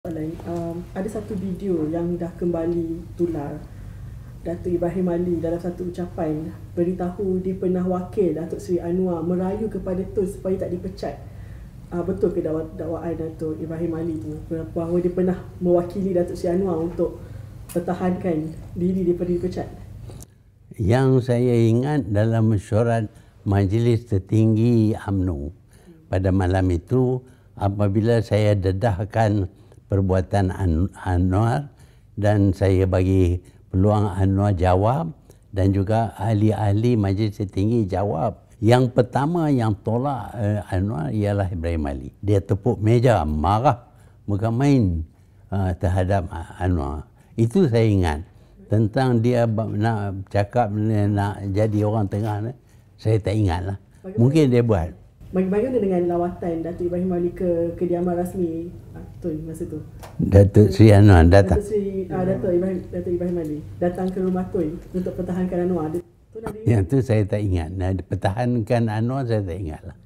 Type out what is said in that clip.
Ada satu video yang dah kembali tular. Datuk Ibrahim Ali dalam satu ucapan beritahu dia pernah wakil Datuk Seri Anwar merayu kepada Tun supaya tak dipecat. Betul ke dakwaan Datuk Ibrahim Ali tu bahawa dia pernah mewakili Datuk Seri Anwar untuk pertahankan diri daripada dipecat? Yang saya ingat dalam mesyuarat Majlis Tertinggi UMNO pada malam itu, apabila saya dedahkan perbuatan Anwar dan saya bagi peluang Anwar jawab dan juga ahli-ahli Majlis Tertinggi jawab. Yang pertama yang tolak Anwar ialah Ibrahim Ali. Dia tepuk meja, marah, bukan main terhadap Anwar. Itu saya ingat. Tentang dia nak cakap nak jadi orang tengah, saya tak ingat lah. Mungkin dia buat. Bagaimana dengan lawatan Datuk Ibrahim Ali ke kediaman rasmi Tun masa tu? Datuk Seri Anwar datang. Datuk Ibrahim Ali datang ke rumah Tun untuk pertahankan Anwar. Yang tu saya tak ingat. Pertahankan Anwar saya tak ingat lah.